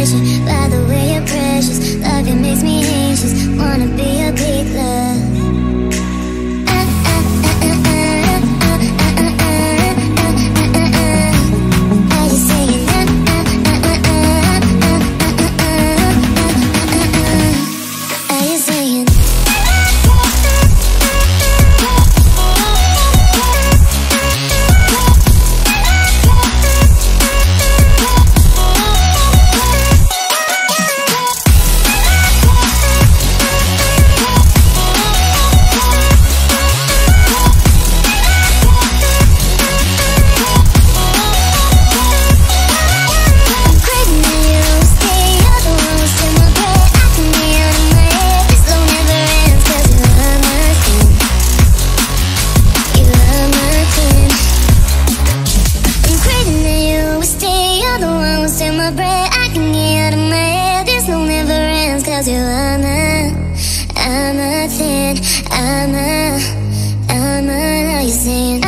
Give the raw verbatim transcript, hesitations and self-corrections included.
pressure, by the way you're precious. Love you makes me anxious, wanna be a big love. My breath, I can get out of my head. This no never ends, cause you are my, I'm a thing, I'm a, I'm a, now you're saying